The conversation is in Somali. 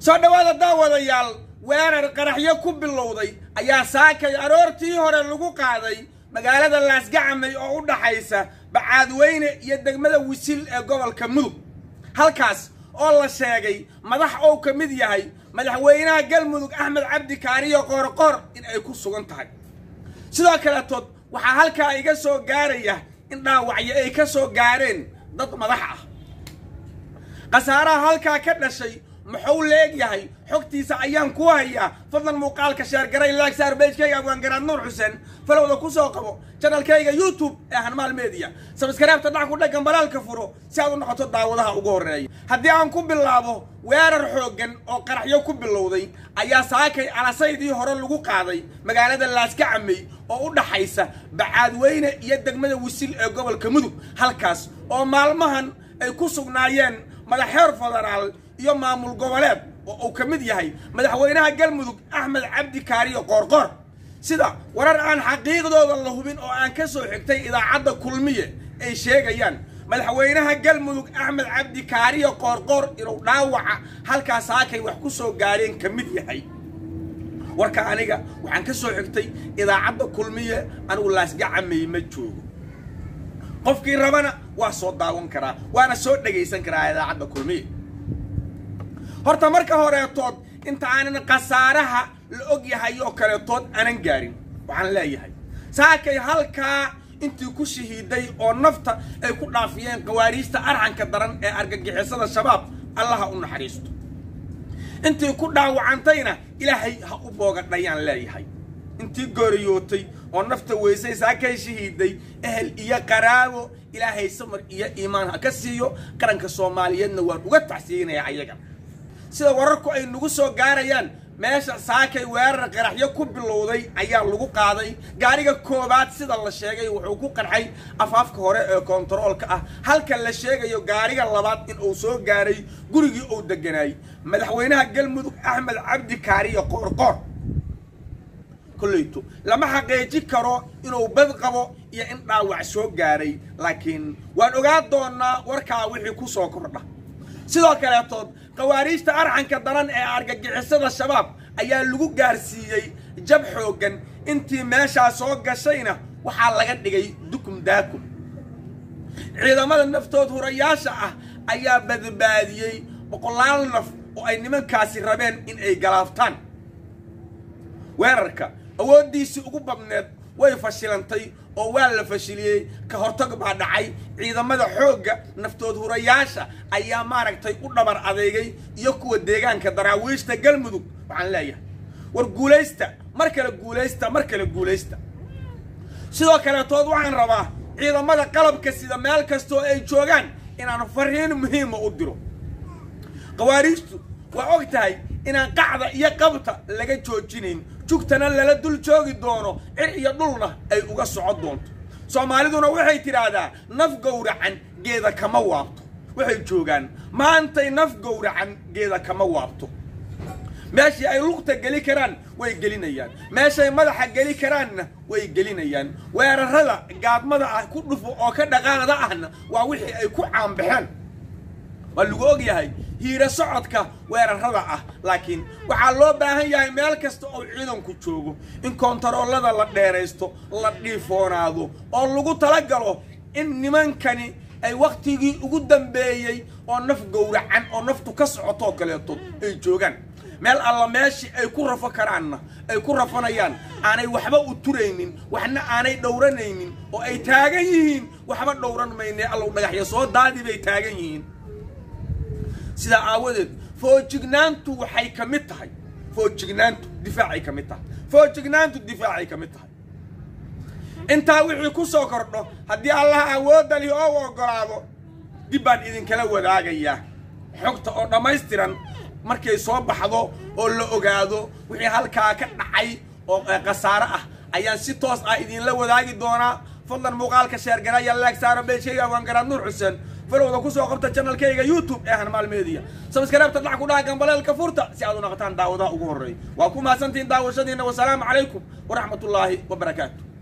soo dhawaada daawadayaal weerar qaraxyo ku bilowday ayaa saakay aroortii hore lagu qaaday magaalada Laasgacmay oo u dhaxaysa Bacaadweyne iyo degmada Wisil ee gobolka Mudug halkaas oo la sheegay madax oo ka mid yahay madaxweynaha Galmudug Axmed Cabdi Kaariyo Qoorqoor in ay ku sugan tahay sidoo kale tood waxa halka iga soo gaaraya in dhaawacyo ay ka soo gaareen dad madax ah qasaaraha halka ka dhashay muxuu leeyahay xogtiisa ayaan ku hayaa fadlan muuqaalka share garay like saar page-kayga waan garaad Nuur Xuseen falowda ku soo qabo channel-kayga YouTube ee Hanmaal Media subscribe-ta dhac ku dhagan balaalka furo si aad u noqoto daawadaha ugu horeeya haddii aan ku bilaabo weerar xoogan oo qaraxyo ku bilowday ayaa saakay alasaydii hore lagu qaaday magaalada Laasgacmay oo u dhaxaysa Bacaadweyne iyo degmada Wisil ee gobolka Mudug halkaas oo maalmahan ay ku sugnaayeen madaxeer federaal iyo maamul goboleed oo ka mid yahay madaxweynaha Galmudug Axmed Cabdi Kaariyo Qoorqoor sida warar aan xaqiiqdooda la hubin oo aan ka soo xigtay idaacadda kulmiye ay sheegayaan madaxweynaha Galmudug Axmed Cabdi Kaariyo Qoorqoor inuu dhaawaca halkaas saakay wax ku soo gaareen ka mid yahay warka aniga waxaan ka soo xigtay idaacadda kulmiye anigu Laasgacmay ma joogo qofkii rabana waa soo daawan karaa waana soo dhageysan karaa idaacadda kulmiye horta marka hore tood inta aanan qasaaraha la og yahay oo kale tood aanan gaarin waxaan leeyahay saakay halka intii ku shahiiday oo nafta ay ku dhaafiyeen qawaariista arxanka daran ee argagixisada shabaab allaha u naxariisto intii ku dhaawacantayna ilaahay ha u boogadhayaan leeyahay intii gooriyootay oo nafta weysay saakay shahiiday ehel iyo qaraabo ilaahay samar iyo iimaan ha ka siiyo qaranka Soomaaliyeedna waan uga tacsiinaya ayaga sida wararku ay nagu soo gaarayaan meesha saakay weerar qaraxyo ku bilowday ayaa lagu qaaday gaariga koobaad sida la sheegay wuxuu ku qarxay afaafka hore ee kontaroolka ah halka la sheegayo gaariga labaad in uu soo gaaray gurigii uu deganay madaxweynaha Galmudug Axmed Cabdi Kaariyo Qoorqoor kulleeto lama xaqiijin karo inuu bad qabo iyo in dhaawac soo gaaray laakiin waan ogaa doonaa warka wixii ku soo kordha sidoo kale tood qawaariista arxanka daran ee argagixisada shabaab ayaa lagu gaarsiiyay jab xoogan intii meesha soo gashayna waxa laga dhigay dukum daakum ciidamada naftood hurayaasha ah ayaa badbaadiyay boqolaal naf oo ay nimankaasi rabeen in ay galaaftaan weerarka awoodiisi ugu badneed way fashilantay oo waa la fashiliyay ka hortag baa dhacay ciidamada xooga naftood hurayaasha ayaa maaragtay u dhabar adeegay iyo kuwa deegaanka daraawiishta Galmudug waxaan leeyahay war guuleysta mar kale guuleysta sidoo kale tood waxaan rabaa ciidamada qalabka sida meel kasto ay joogaan inaan fariin muhiim u diro qawaariistu waa ogtahay inaan qacda iyo qabta laga joojinayn jugtana lala dul joogi doono cir iyo dhulna ay uga socod doonto Soomaaliduna waxay tiraahdaa naf gowracan geeda kama waabto waxay joogan maantay naf gowracan geeda kama waabto meeshii ay luqta gali karaan way gelinayaan meeshay madaxa gali karaanna way gelinayaan weerarada gaadmada ah ku dhufo oo ka dhaqaaqda ahna waa wixii ay ku caanbaxeen waa lagu og yahay hiira socodka weerarada ah laakiin waxa loo baahan yahay meel kasta oo ciidanku joogo in kontaroolada la dheereysto la dhiifoonaado oo lagu tala galo in nimankani ay waqtigii ugu dambeeyay oo naf gowracan oo naftu ka socoto kaleeto ay joogan meel alla meeshii ay ku rafo karaanna ay ku rafanayaan aanay waxba u tureynin waxna aanay dhowranaynin oo ay taagan yihiin waxba dhowran maynay allow dhagaxyo soo daadi bay taagan yihiin sida aawadeed foojignaantu waxay ka mid tahay foojignaantu difaacay ka mid tahay inta wixii ku soo kordho haddii Allah awoodda leh oo ogolaado dib baan idin kala wadaagaya xogta oo dhameystiran markay soo baxdo oo la ogaado wixii halka ka dhacay oo qasaaro ah ayaan si toos ah idin la wadaagi doonaa fadlan muuqaalka share garay like saar page-kayga waan garaad Nuur Xuseen falowda ku soo qabta channel-kayga YouTube ee Hanmaal Media subscribe-ta dhac ku dhagan balaalka furta si aad u noqotaan daawadaha ugu horeeya waa ku mahadsantiin daawashadiina wa salaamu calaykum wa rahmatullaahi wa barakaatuh